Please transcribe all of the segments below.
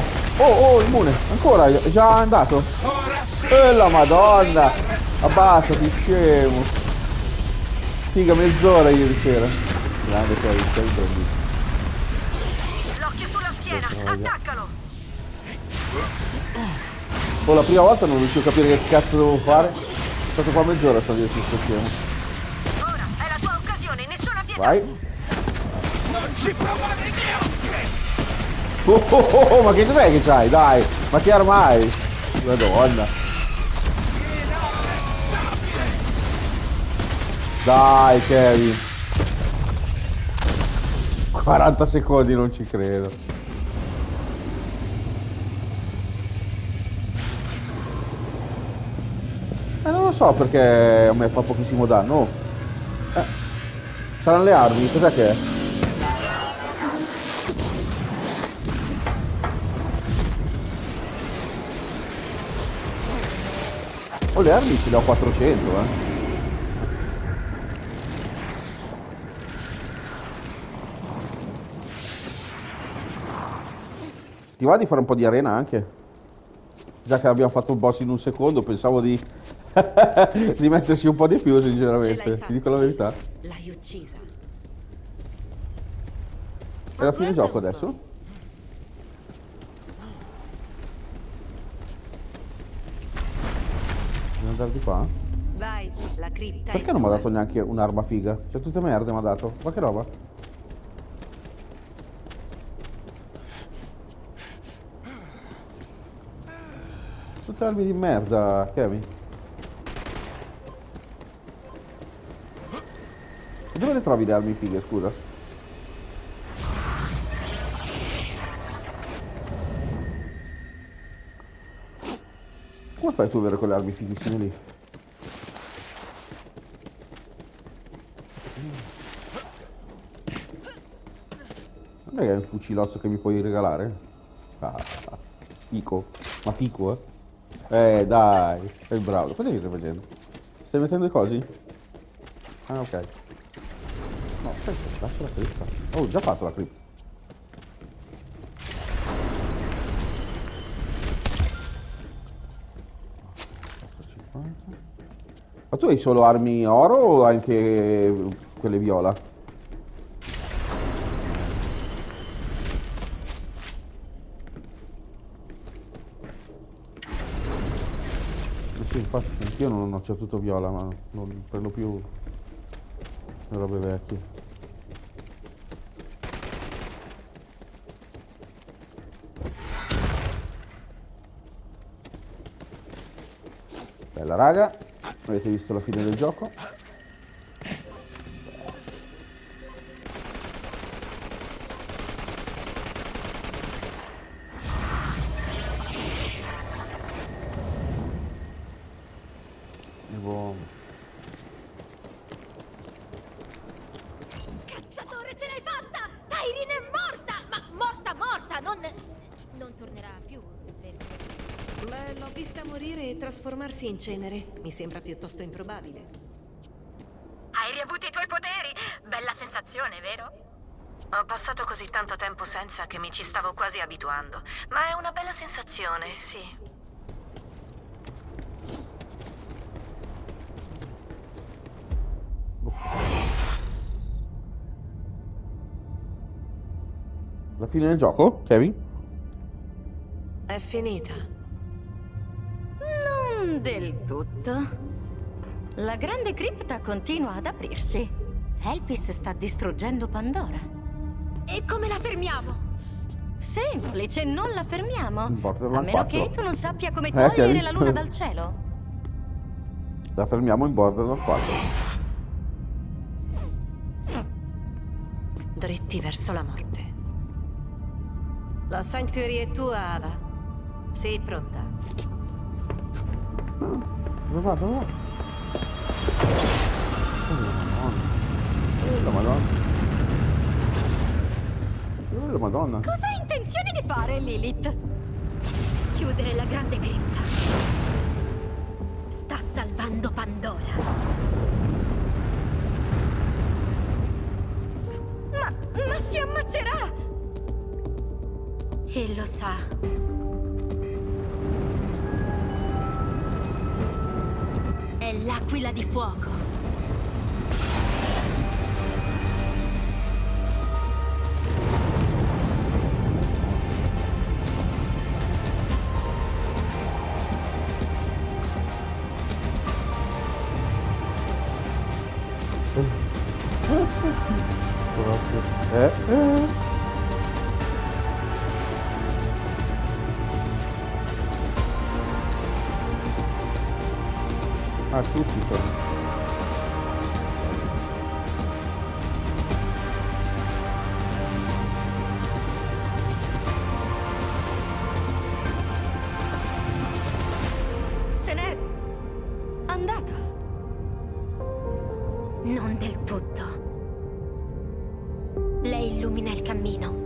Oh, immune. Ancora, è già andato. La madonna. Abbassati, scemo. Figa, mezz'ora ieri sera. Grande Kevin, stai prendi. L'occhio sulla schiena, attaccalo! Oh, la prima volta non riuscivo a capire che cazzo devo fare. È stato qua mezz'ora sto dietro sto scemo. Ora è la tua occasione, nessuna pietà! Vai. Non ci provare neanche! Ma che cos'è che c'hai? Dai, ma che arma hai? Madonna. Dai, Kevin. 40 secondi, non ci credo. Non lo so perché a me fa pochissimo danno. Saranno le armi, cos'è che è? Oh, le armi ce le ho 400, Ti va di fare un po' di arena anche? Già che abbiamo fatto il boss in un secondo, pensavo di di metterci un po' di più, sinceramente. Ti dico la verità. L'hai uccisa. È la fine gioco adesso? Devo andare di qua? Vai, la cripta. Perché non mi ha dato neanche un'arma figa? Cioè tutte merde mi ha dato. Ma che roba? Tutte armi di merda, Kevin. E dove le trovi le armi fighe, scusa? Come fai tu ad avere quelle armi fighissime lì? Non è che è un fucilozzo che mi puoi regalare? Ah, fico. Ma fico, dai, sei bravo. Cosa stai facendo? Stai mettendo i cosi? Ah, ok. No, aspetta, lascia la cripta. Oh, ho già fatto la cripta. Ma tu hai solo armi oro o anche quelle viola? Sì, infatti anch'io non ho c'è tutto viola, ma non prendo più le robe vecchie. Bella raga, avete visto la fine del gioco? Cacciatore, ce l'hai fatta! Tyreen è morta! Ma morta, non tornerà più, vero? Beh, l'ho vista morire e trasformarsi in cenere. Mi sembra piuttosto improbabile. Hai riavuto i tuoi poteri? Bella sensazione, vero? Ho passato così tanto tempo senza che mi ci stavo quasi abituando. Ma è una bella sensazione, sì. La fine del gioco, Kevin? È finita. Non del tutto. La grande cripta continua ad aprirsi. Elpis sta distruggendo Pandora. E come la fermiamo? Semplice, non la fermiamo. A Borderlands meno 4. che tu non sappia come togliere Kevin. la luna dal cielo. La fermiamo in Borderlands 4. Dritti verso la morte. La Sanctuary è tua, Ava. Sei pronta? Dove va? Dove va? La Madonna. La Madonna. Cosa hai intenzione di fare, Lilith? Chiudere la grande cripta. Sta salvando Pandora. Ma si ammazzerà! E lo sa. È l'aquila di fuoco. Ah, tutti sono. Se n'è andata. Non del tutto. Lei illumina il cammino.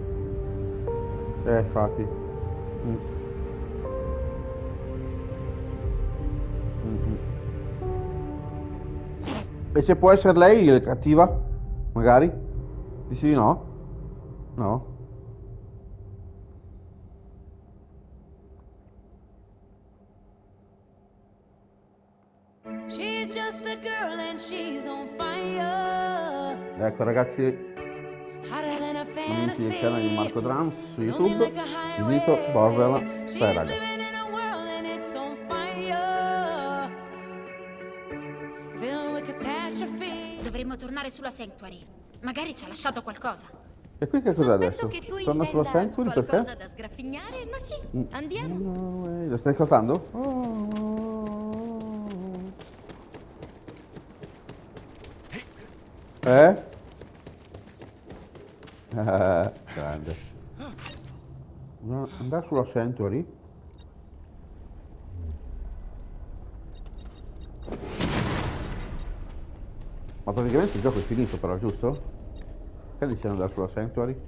Infatti. E se può essere lei cattiva? Magari? Dici di no? No? She's just a girl and she's on fire. Ecco ragazzi, Hotter than a commenti del canale di fantasy. Marco Drums su Lonely YouTube. like a Vi invito, highway. Borvela. She's Dai raga. living in a world and it's on fire. Filled with catastrophe. Dovremmo tornare sulla Sanctuary. Magari ci ha lasciato qualcosa. E qui che cos'è adesso? Che tu Torna sulla intenda Sanctuary qualcosa perché? da sgraffignare, ma sì, andiamo. No way. Lo stai ascoltando? Grande. Andare sulla Sanctuary? Ma praticamente il gioco è finito però, giusto? Che dice andare sulla Sanctuary?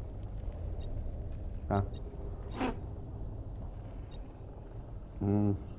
Ah.